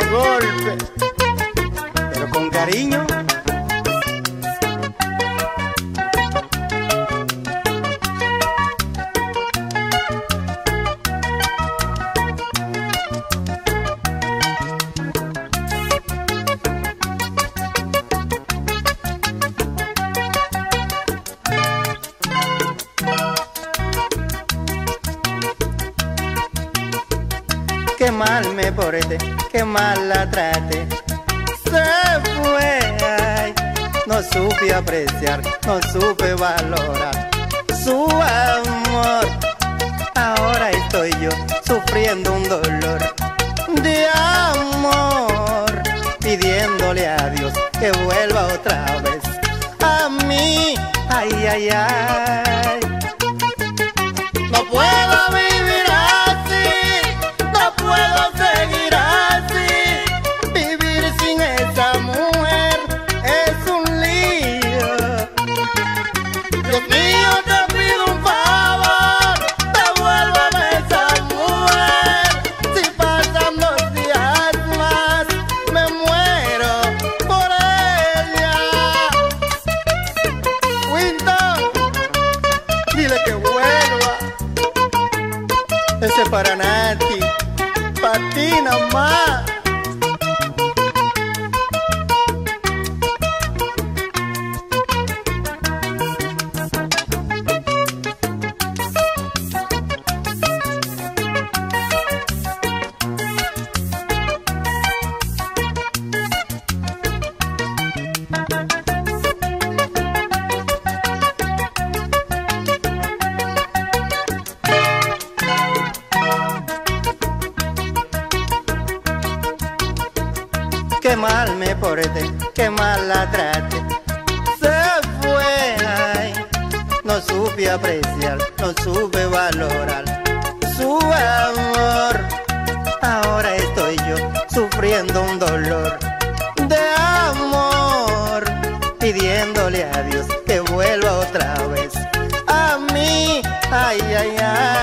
golpe, pero con cariño. Qué mal me porté, qué mal la traté. Se fue, ay, no supe apreciar, no supe valorar su amor. Ahora estoy yo sufriendo un dolor de amor, pidiéndole a Dios que vuelva otra vez a mí. Ay, ay, ay. No puedo vivir así, no puedo seguir así. Vivir sin esa mujer es un lío. Dios mío, te pido un favor, devuélveme esa mujer. Si pasan 2 días más, me muero por ella. Winton, dile que vuelva. Ese para Nati, para ti nomás. Qué mal me porté, qué mal la traté. Se fue, ay, no supe apreciar, no supe valorar su amor. Ahora estoy yo sufriendo un dolor de amor, pidiéndole a Dios que vuelva otra vez a mí. Ay, ay, ay.